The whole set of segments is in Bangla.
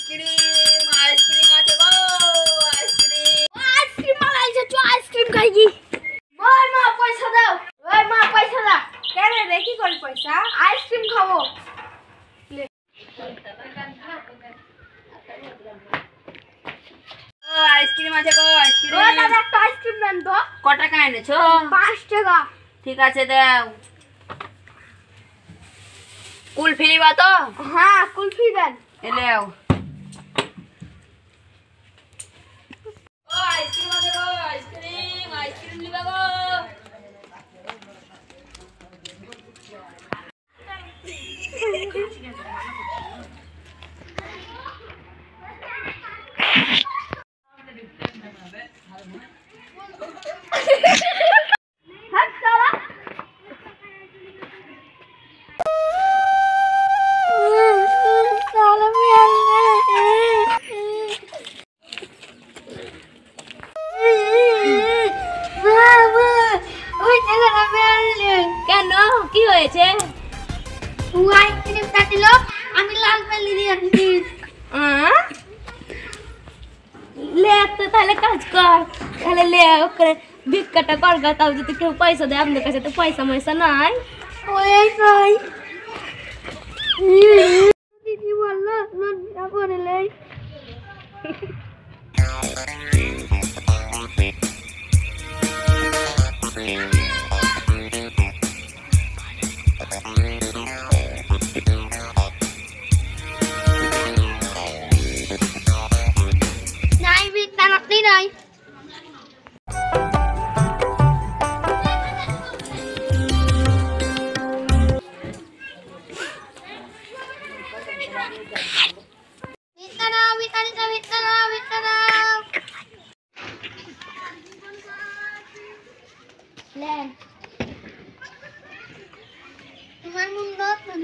आइसक्रीम आइसक्रीम আছে গো আইসক্রিম মালাইছে তো আইসক্রিম খাইছি ওই মা পয়সা দাও ওই মা পয়সা দাও কেন রে কি করি পয়সা আইসক্রিম খাবো লে ও আইসক্রিম আছে গো আইসক্রিম ও দাদা একটা আইসক্রিম দেন তো কত টাকা এনেছো 5 টাকা ঠিক আছে দাও কুলফি লিবা তো হ্যাঁ কুলফি দেন এলেও ও আইসক্রিম আছে গো আইসক্রিম লিবা গো কেন কি হয়েছে তুই আইসক্রিম কাটিল আমি লাল পেলি দিয়ে দিছি লে তো তাহলে কাজ কর তাহলে লে ওকে ভিক্ষাটা কর গা তাও যদি কেউ পয়সা দেয় আমাদের কাছে তো পয়সা ময়সা নাই ওই নাই দিদি বললো লজ্জা করে লে নাই তোমার মুন্ড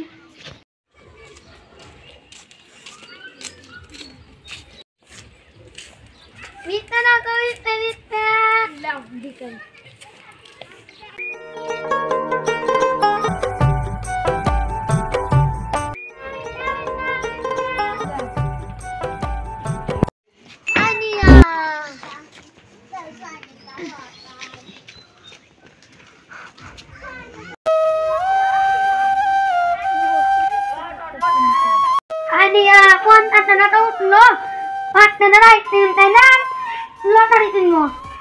Vita na ko, Vita. Lang, Vita. Ania. Ania, kon na to lo. Pat na right team tanan. Lottery কিনবো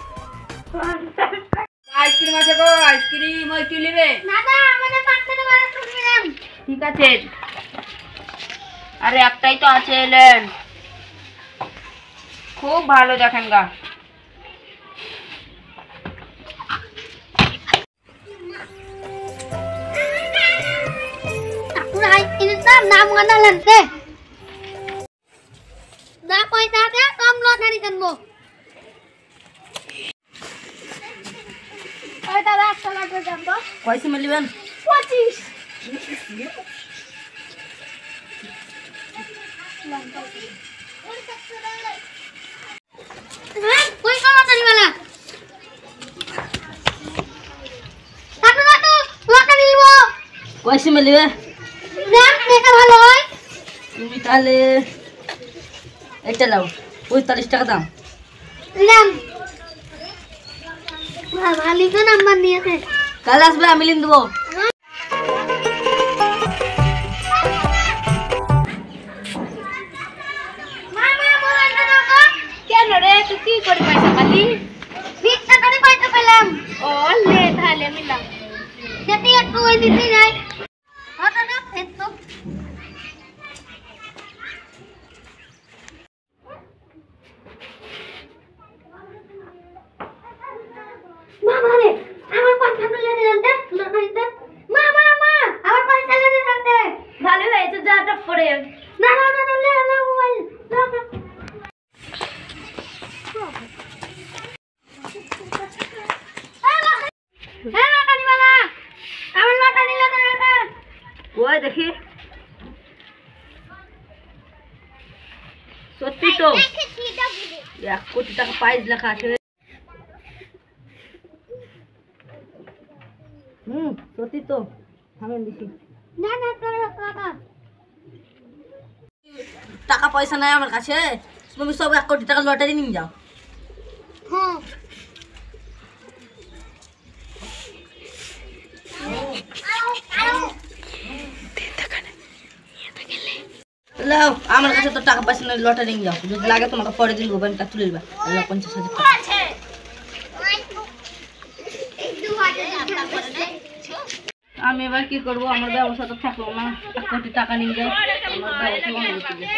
আইসক্রিম আছে গো আইসক্রিম ওই কি নেবে না না আমাদের পাঁচটা বারে শুনলাম ঠিক আছে আরে একটাই তো আছে এলেন খুব ভালো দেখেন গা পুরো আইসক্রিমটা নাম গানা লাগছে না পয়সা দে কম লটারি কিনবো ওই দাদা একটা লাগবে দাম তো কয়সে মিলবেন 25 কই লটারি वाला কাটো কাটো লটারি নিব কয়সে মিলবে দাম এটা ভালো হয় তুমি তাহলে এটা নাও 45 টাকা দাম নাম মালিক নাম্বার দিয়েছে কাল আসবে আমি লিখ দেবো কেন রে তুই কি করে পয়সা পালি ভিক্ষা করে পয়সা পেলাম ও লে তাহলে মিলাম যদি একটু ওই দিতে যাই হঠাৎ না ফেতো মামা রে আমার পয়সা তুলে দেন দে লটারিতে মামা আমার পয়সা লে দেন দে ভালো হয়েছে যা টপ করে না না না লে না মোবাইল হ্যাঁ লটারি वाला আমার লটারি লে দেন দে ওই দেখি সত্যি তো 1 কোটি টাকা প্রাইজ লেখা আছে সত্যি তো থামেন দেখি না না টাকা টাকা পয়সা নাই আমার কাছে, তুমি সব 1 কোটি টাকা লটারি নিয়ে যাও। হ্যাঁ লাও, আমার কাছে তো টাকা পয়সা নাই, লটারি নিয়ে যাও, যদি লাগে তোমাকে পরে দিন গোবেনটা তুলে নিবা। 50,000 টাকা। আমি এবার কি করবো, আমার ব্যবসা তো থাকলো না, 1 কোটি টাকা নিয়ে যাই, আমার ব্যবসা বন্ধ হয়ে যাবে।